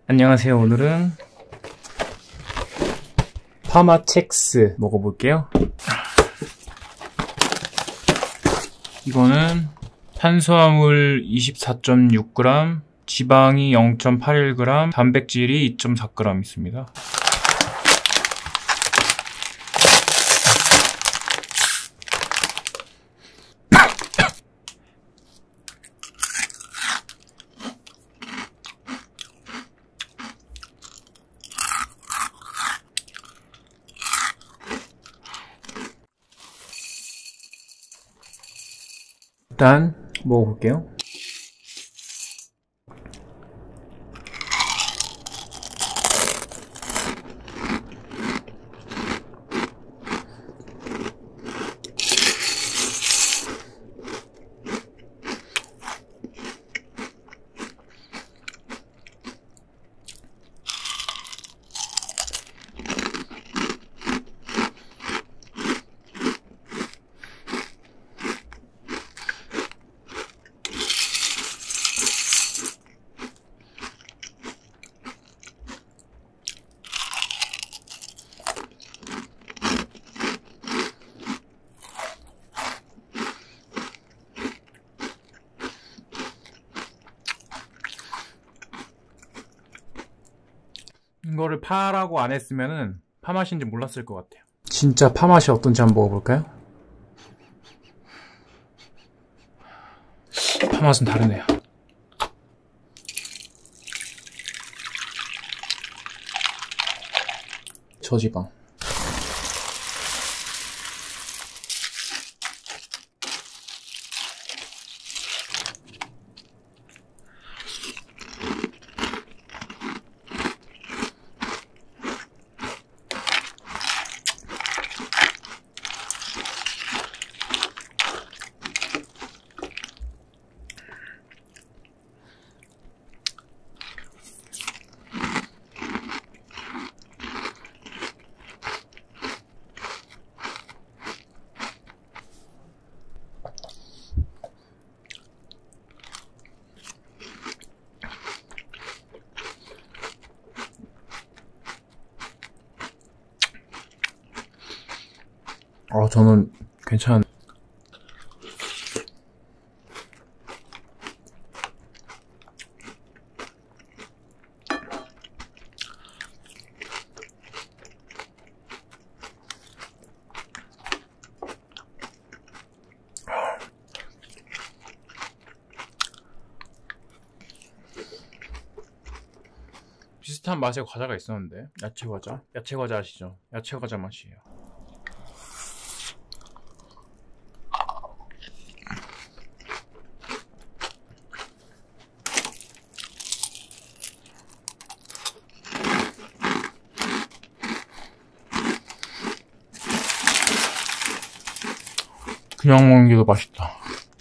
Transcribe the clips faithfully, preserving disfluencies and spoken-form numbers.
안녕하세요. 오늘은 파마첵스 먹어볼게요. 이거는 탄수화물 이십사 점 육 그램, 지방이 영 점 팔일 그램, 단백질이 이 점 사 그램 있습니다. 일단 먹어볼게요. 이거를 파라고 안 했으면은 파맛인지 몰랐을 것 같아요. 진짜 파맛이 어떤지 한번 먹어볼까요? 파맛은 다르네요. 저지방. 어, 저는 괜찮은. 비슷한 맛의 과자가 있었는데, 야채 과자? 야채 과자 아시죠? 야채 과자 맛이에요. 그냥 먹는 게 더 맛있다.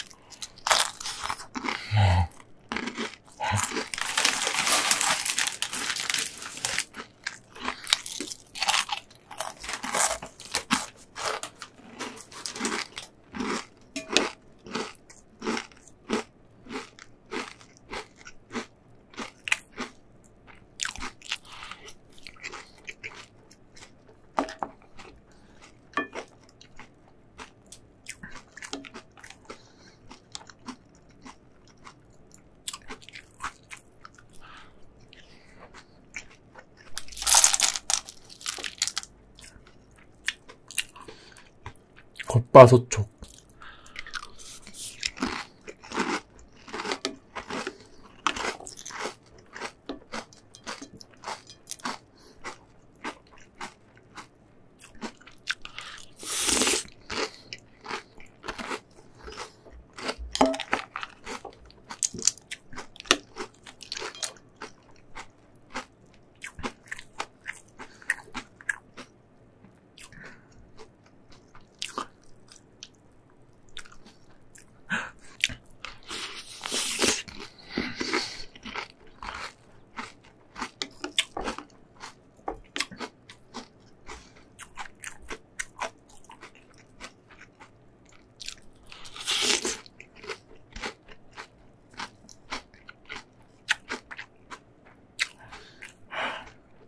겉바속촉.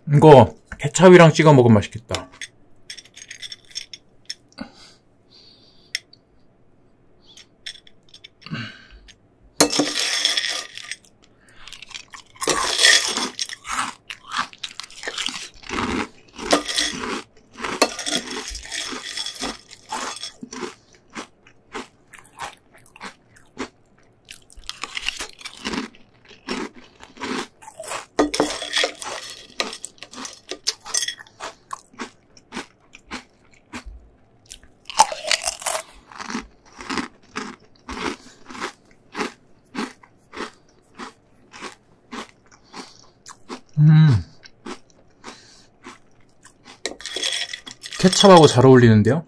이거 케찹이랑 찍어 먹으면 맛있겠다. 음, 케첩하고 잘 어울리는데요?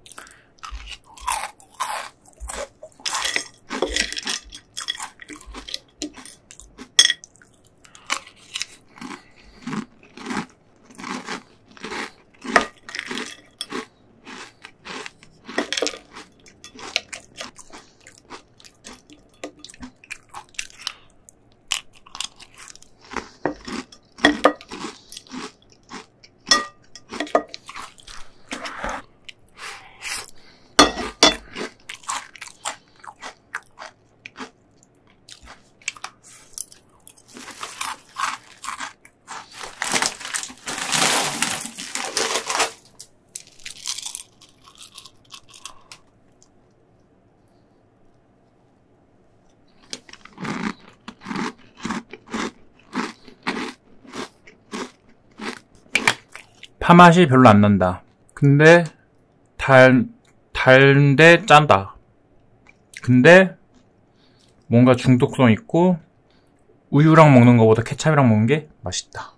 파 맛이 별로 안 난다. 근데 달, 달인데 짠다. 근데 뭔가 중독성 있고 우유랑 먹는 것보다 케찹이랑 먹는 게 맛있다.